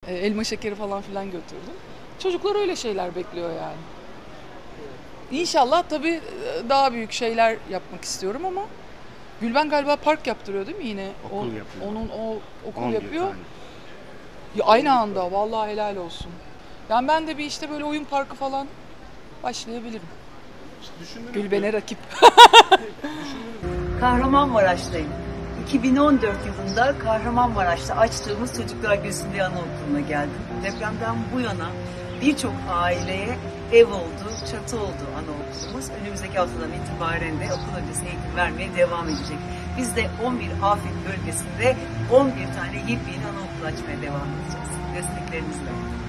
Elma şekeri falan filan götürdüm. Çocuklar öyle şeyler bekliyor yani. İnşallah tabii daha büyük şeyler yapmak istiyorum ama Gülben galiba park yaptırıyor değil mi yine? Okul yapıyor. Onun o okul 11 yapıyor. tane. Ya aynı anda vallahi helal olsun. Yani ben de bir işte böyle oyun parkı falan başlayabilirim. Gülben'e rakip. Kahramanmaraş'tayım. 2014 yılında Kahramanmaraş'ta açtığımız Çocuklar Gülsün Anaokulu'na geldim. Depremden bu yana birçok aileye ev oldu, çatı oldu anaokulumuz. Önümüzdeki haftadan itibaren de okul öncesi eğitim vermeye devam edecek. Biz de 11 afet bölgesinde 11 tane yepyeni anaokul açmaya devam edeceğiz. Desteklerinizle.